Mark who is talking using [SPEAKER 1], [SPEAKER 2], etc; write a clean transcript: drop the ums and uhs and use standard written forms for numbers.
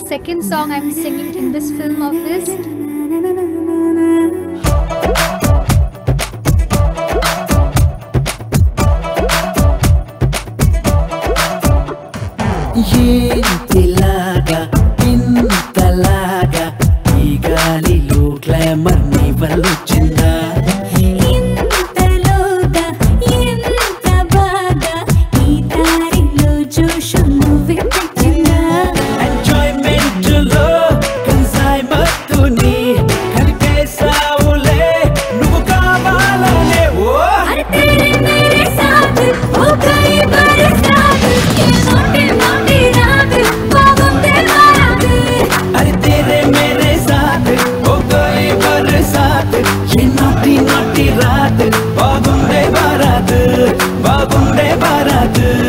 [SPEAKER 1] second song I'm singing in this film of his.
[SPEAKER 2] ఇంతలాగా ఇంతలాగా ఈ గాలిలో glamour నీ వల్లొచ్చిందా
[SPEAKER 3] ఇంతలోగా ఎంత బాగా ఈ దారిలో జోషు నువ్వే తెచ్చిందా
[SPEAKER 2] ఎంజాయ్మెంట్ లో కన్సైమత్తుని కలిపేసావులే నువ్వు కావాలనే ఓ
[SPEAKER 3] అరే తేరే మేరే సాథ్ ఓ కై బరసాత్ ఏ నోటే నోటే రాత్ బాగుందే బారాత్
[SPEAKER 2] అరే తేరే మేరే సాథ్ ఓ గయి బరసాత్ ये नोटी नोटी रात बागुंडे बारात